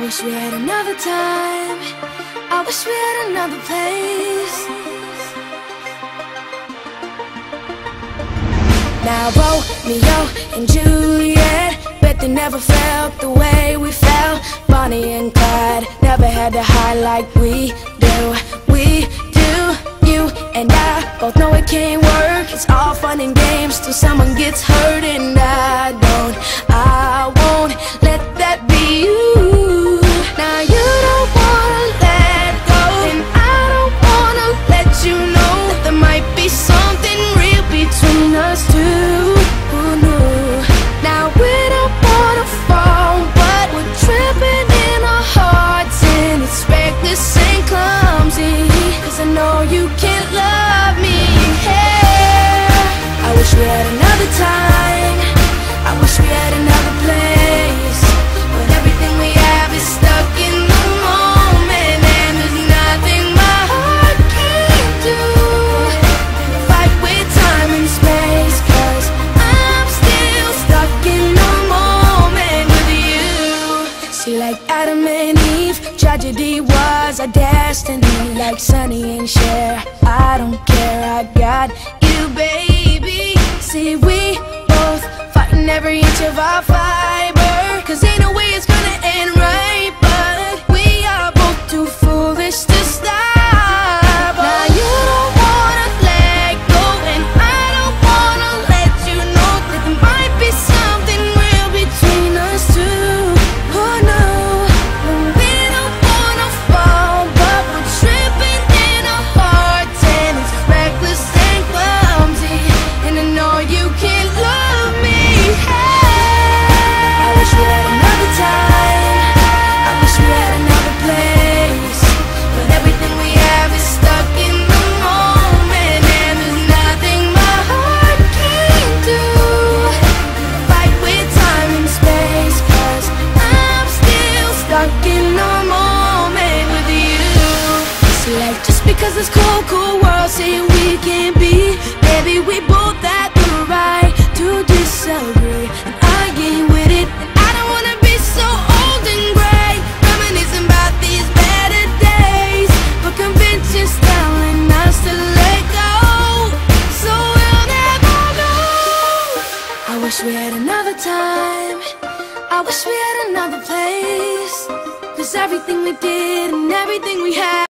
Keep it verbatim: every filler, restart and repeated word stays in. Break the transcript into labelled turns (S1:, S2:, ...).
S1: wish we had another time. I wish we had another place. Now Romeo and Juliet, bet they never felt the way we felt. Bonnie and Clyde never had to hide like we do. We do. You and I both know it can't work. It's all fun and games till someone gets hurt, and I don't, I won't let that be you. Now you don't wanna let go, and I don't wanna let you know that there might be something real between us two. Who knew? Now we don't wanna fall, but we're tripping in our hearts, and it's reckless and clumsy, 'cause I know you can't love me. Hey, I wish we had another time. I wish we had another place, but everything we have is stuck in the moment, and there's nothing my heart can't do. Fight with time and space, 'cause I'm still stuck in the moment with you. See, like Adam and Eve, tragedy was our destiny. Like Sonny and Cher, I don't care, I got you, baby. See, we both fighting every inch of our fiber, 'cause ain't no way it's gonna end right, but we are both too foolish to stop. Now you don't wanna let go, and I don't wanna let you know that there might be something real between us two. Oh no, we don't wanna fall, but we're tripping in our hearts, and it's reckless and clumsy, and I know you can't love me. Hey, I wish we had another time. I wish we had another place, but everything we have is stuck in the moment, and there's nothing my heart can't do. Fight with time and space, 'cause I'm still stuck in the moment with you. See, like just because this cold, cold world saying we can't be, baby, we both have the right to disagree, and I ain't with it. And I don't wanna be so old and gray, reminiscing about these better days, but convention's telling us to let go, so we'll never know. I wish we had another time. I wish we had another place, 'cause everything we did and everything we had